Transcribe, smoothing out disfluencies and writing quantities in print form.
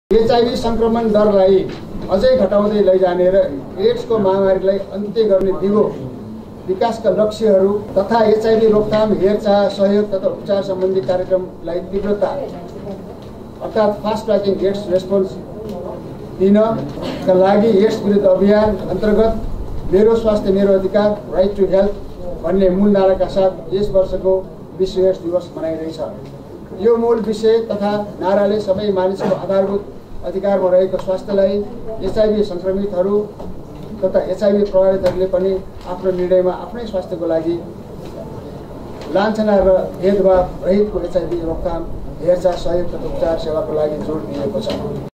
HIV संक्रमण दरलाई अझै घटाउँदै लैजाने र एड्सको महामारीलाई अन्त्य गर्ने दिगो विकासका लक्ष्यहरू तथा एचआईभी रोकथाम, हेरचाह, सहयोग तथा उपचार सम्बन्धी कार्यक्रमलाई तीव्रता अर्थात् फास्ट ट्र्याकिङ एड्स रेस्पोन्स दिनका लागि एड्स विरुद्ध अभियान अन्तर्गत मेरो स्वास्थ्य मेरो अधिकार राइट टु हेल्थ भन्ने मूल नाराका साथ यस वर्षको विश्व एड्स दिवस मनाइरहेछ। यो मूल विषय तथा नाराले सबै मानिसको आधारभूत अधिकारमा रहेको स्वास्थ्यलाई एचआईभी संक्रमितहरू तथा एचआईभी प्रभावितहरूले पनि आफ्नो निर्णयमा आफ्नै स्वास्थ्यको लागि लान्छना र भेदभाव रहितको एचआईभी रोकथाम, हेरचाह, सहयोग तथा उपचार सेवाको लागि जोड दिएको छ।